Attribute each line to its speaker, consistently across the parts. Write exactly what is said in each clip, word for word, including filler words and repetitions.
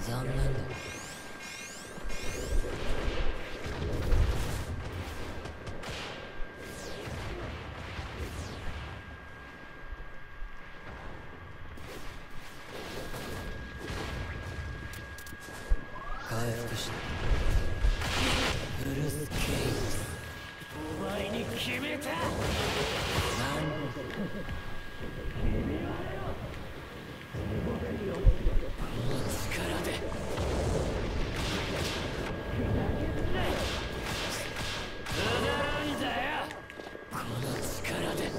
Speaker 1: 残念だ。回復した。フルスケール。お前に決めた。何君はよ、この力でくだらんだよ。この力で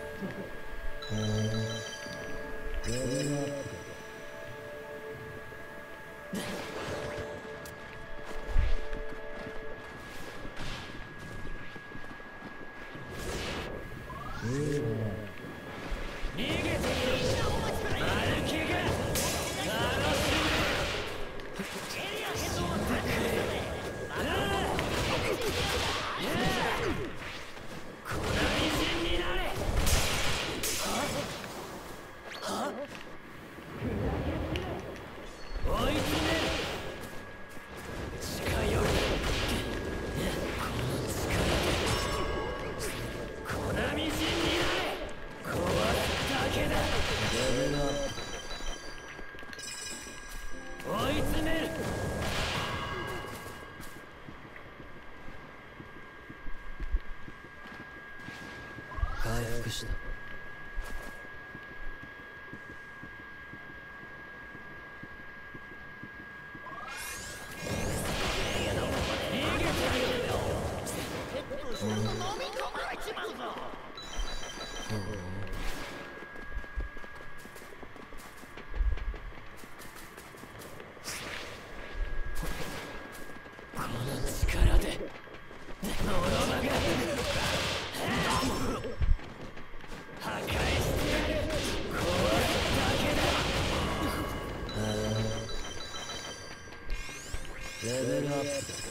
Speaker 1: 逃げてみろ。歩きが楽しむ。粉みじんになれ。は？追い詰める。近寄る。この力で粉みじんになれ。壊すだけだ。レベルアップ。追い詰める。回復した。逃げてみろ。飲み込まれちまうぞ。この力でノロマが破壊してやる。壊すだけだ。レベルアップだ。